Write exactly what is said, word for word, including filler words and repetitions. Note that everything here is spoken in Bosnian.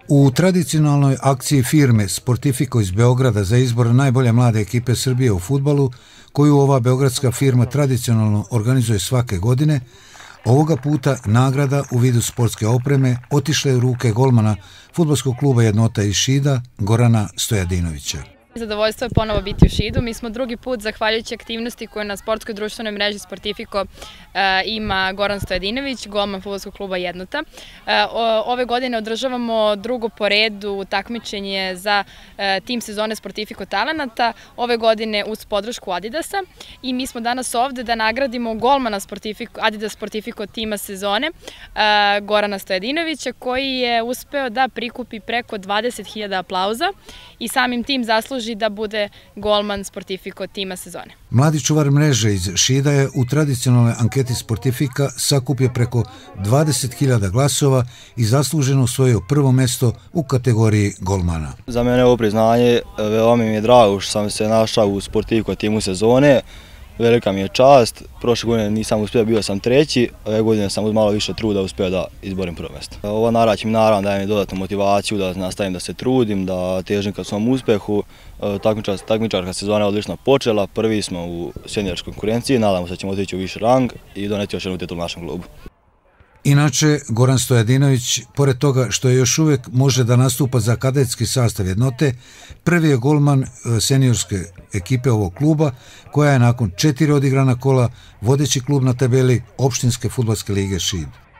U tradicionalnoj akciji firme Sportifico iz Beograda za izbor najbolje mlade ekipe Srbije u fudbalu, koju ova beogradska firma tradicionalno organizuje svake godine, ovoga puta nagrada u vidu sportske opreme otišla je u ruke golmana fudbalskog kluba Jednota iz Šida, Gorana Stojadinovića. Zadovoljstvo je ponovo biti u Šidu. Mi smo drugi put, zahvaljujući aktivnosti koje na sportskoj društvenoj mreži Sportifico ima Goran Stojadinović, golman fudbalskog kluba Jednota. Ove godine održavamo drugo po redu takmičenje za tim sezone Sportifico talenata, ove godine uz podršku Adidasa, i mi smo danas ovde da nagradimo golmana Adidas Sportifico tima sezone, Gorana Stojadinovića, koji je uspeo da prikupi preko dvadeset hiljada aplauza i samim tim zasluži da bude golman Sportifico tima sezone. Mladi čuvar mreže iz Šida je u tradicionalnoj anketi Sportifika sakupio preko dvadeset hiljada glasova i zasluženo osvojio prvo mesto u kategoriji golmana. Za mene je ovo priznanje, veoma mi je drago što sam se našao u Sportifico timu sezone. Velika mi je čast, prošle godine nisam uspio, bio sam treći, ove godine sam uz malo više truda uspio da izborim prvo mjesto. Ova nagrada će mi naravno daje mi dodatnu motivaciju da nastavim da se trudim, da težim ka svom uspehu. Takmičarska sezona je odlično počela, prvi smo u seniorskoj konkurenciji, nadamo se da ćemo otići u viši rang i doneti još jednu titulu našem klubu. Inače, Goran Stojadinović, pored toga što je još uvijek može da nastupa za kadetski sastav Jednote, prvi je golman seniorske ekipe ovog kluba, koja je nakon četiri odigrana kola vodeći klub na tabeli Opštinske fudbalske lige Šid.